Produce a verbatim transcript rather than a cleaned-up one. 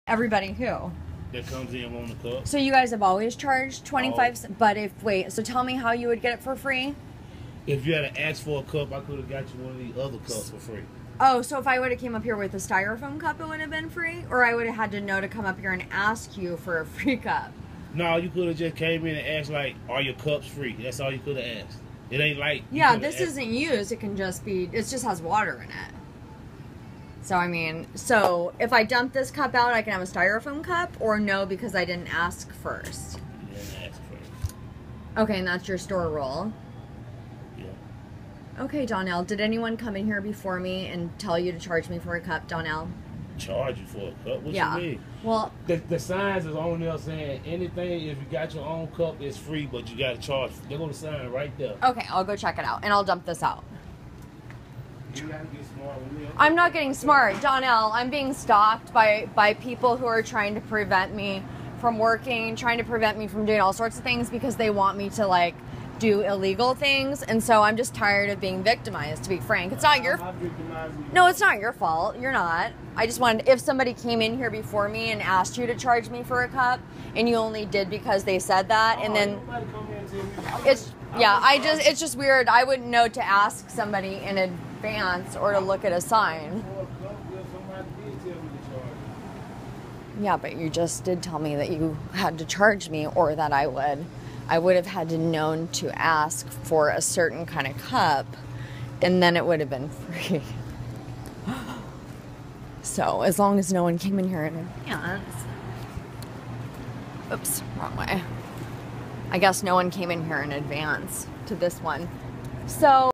Everybody who? That comes in on the cup. So you guys have always charged twenty-five cents, Oh. but if, wait, so tell me how you would get it for free? If you had to ask for a cup, I could have got you one of these other cups for free. Oh, so if I would have came up here with a styrofoam cup, it would have been free? Or I would have had to know to come up here and ask you for a free cup? No, you could have just came in and asked, like, are your cups free? That's all you could have asked. It ain't like... Yeah, this isn't used. It can just be... It just has water in it. So, I mean... So, if I dump this cup out, I can have a styrofoam cup? Or no, because I didn't ask first? You didn't ask first. Okay, and that's your store rule? Yeah. Okay, Donnell. Did anyone come in here before me and tell you to charge me for a cup, Donnell? Charge you for a cup? What Yeah. you mean? Well... The, the signs is on there saying anything, if you got your own cup, it's free, but you got to charge. There go the sign right there. Okay, I'll go check it out, and I'll dump this out. You got to get smart with me. I'm not getting smart, Donnell. I'm being stalked by, by people who are trying to prevent me from working, trying to prevent me from doing all sorts of things because they want me to, like, do illegal things. And so I'm just tired of being victimized, to be frank. It's not your... No, it's not your fault. You're not. I just wanted... If somebody came in here before me and asked you to charge me for a cup, and you only did because they said that, and then... It's... Yeah, I just... It's just weird. I wouldn't know to ask somebody in advance or to look at a sign. Yeah, but you just did tell me that you had to charge me, or that I would. I would have had to known to ask for a certain kind of cup, and then it would have been free. So, as long as no one came in here in advance. Oops, wrong way. I guess no one came in here in advance to this one. So...